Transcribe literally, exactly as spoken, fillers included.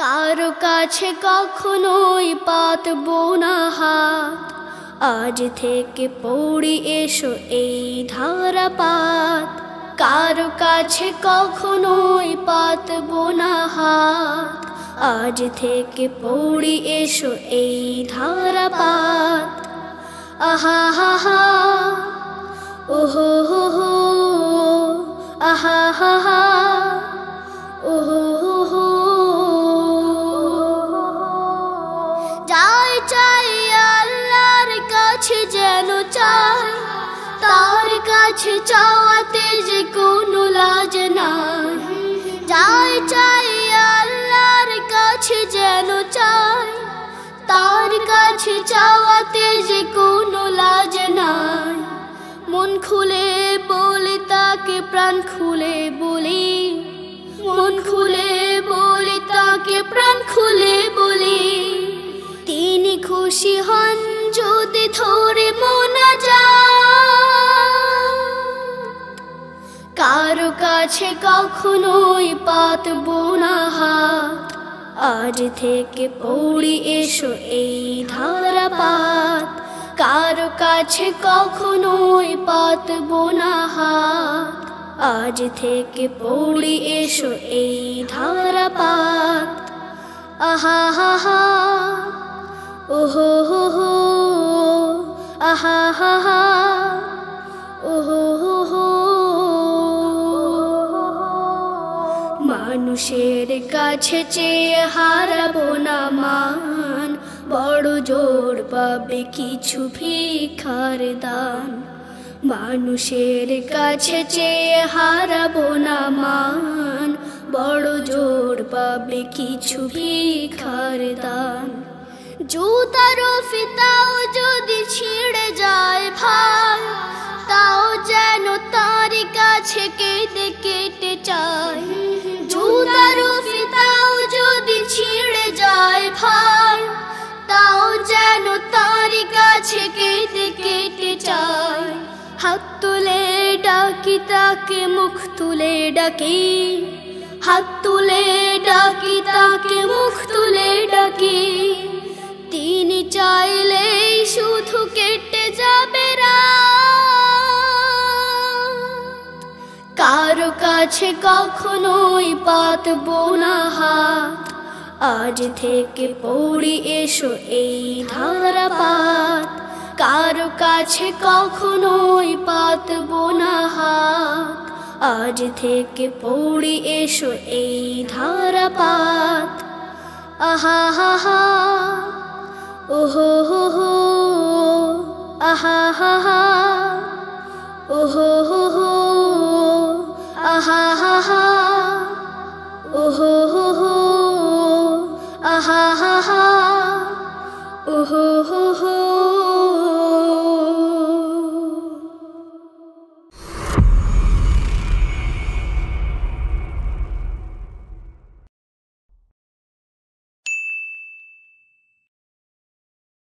কারো কাছে কখনোই পাতবো না হাত, আজ থেকে পড়ি এসো এই ধারাপাত। কারো কাছে কখনোই পাতবো না হাত, আজ থেকে পড়ি এসো এই ধারাপাত। আহা হা হা ওহো হো হো আহা হা হা ওহো হো হো। যাই চাই আল্লাহর কাছে যেন চাই, তার কাছে চাওয়াতে যে কোনো লাজ নাই। যাই চাই আল্লাহর কাছে যেন চাই, তার কাছে চাওয়াতে যে কোনো লাজ নাই। মন খুলে বলি তাকে, প্রাণ খুলে বলি, মন খুলে বলি তাকে, প্রাণ খুলে বলি। তিনি খুশি হন যদি ধরে মোনাজাত। কারো কাছে কখনোই পাতবো না হাত, আজ থেকে পড়ি এসো এই ধারাপাত। কারো কাছে কখনোই পাতবো না হাত, আজ থেকে পড়ি এসো এই ধারাপাত। আহা হা হা ওহো হো হো আহা হা হা ওহো হো হো। মানুষের কাছে চেয়ে হারাবো না মান, বড় জোর পাবে কিছু ভিখার দান। মানুষের কাছে চেয়ে হারাবো না মান, বড় জোর পাবে কিছু ভিখার দান। জুতারও ফিতাও যদি ছিঁড়ে যায় ভাই, তাও যেন তার কাছে কেটে কেটে চায়। জুতারও ফিতাও যদি ছিঁড়ে যায় ভাই, তাও যেন তার কাছে কেটে কেটে চায়। হাত তুলে ডাকি তাকে, মুখ তুলে ডাকি, হাত তুলে ডাকি তাকে, মুখ তুলে ডাকি। তিনি চাইলেই শুধু কেটে যাবে রাত। কারো কাছে কখনোই পাতবো না হাত, আজ থেকে পড়ি এসো এই ধারাপাত। কারো কাছে কখনোই পাতবো না হাত, আজ থেকে পড়ি এসো এই ধারাপাত। আহা হা হা ওহো হো হো আহা হা হা ওহো হো হো আহা হা হা ওহো হো।